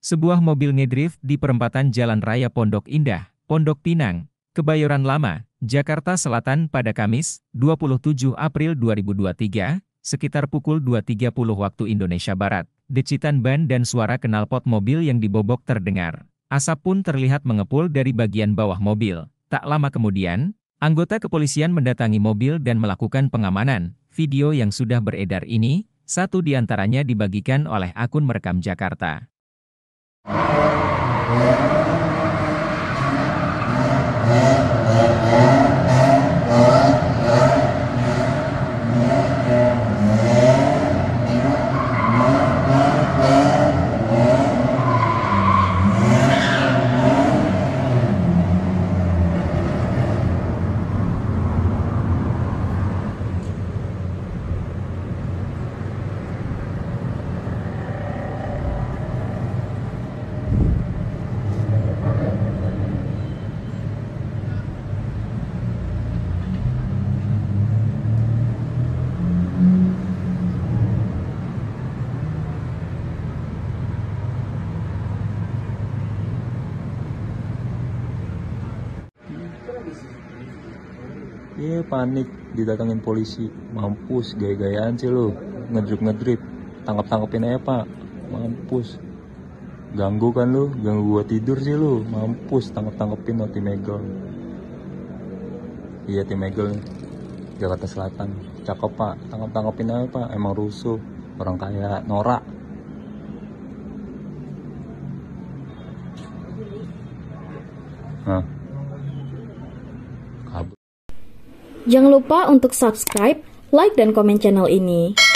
Sebuah mobil ngedrift di perempatan Jalan Raya Pondok Indah, Pondok Pinang, Kebayoran Lama, Jakarta Selatan pada Kamis, 27 April 2023, sekitar pukul 2.30 waktu Indonesia Barat. Decitan ban dan suara knalpot mobil yang dibobok terdengar. Asap pun terlihat mengepul dari bagian bawah mobil. Tak lama kemudian, anggota kepolisian mendatangi mobil dan melakukan pengamanan. Video yang sudah beredar ini, satu di antaranya dibagikan oleh akun Merekam Jakarta. Iya, panik didatangin polisi. Mampus, gaya-gayaan sih lu. Ngedrip. Tangkap-tangkepin aja, Pak. Mampus. Ganggu kan lu, ganggu gua tidur sih lu. Mampus, tangkep-tangkepin lo tim Megel. Iya, tim Megel Jakarta Selatan. Cakep, Pak. Tangkep-tangkepin aja, Pak. Emang rusuh. Orang kayak norak. Hah? Jangan lupa untuk subscribe, like, dan komen channel ini.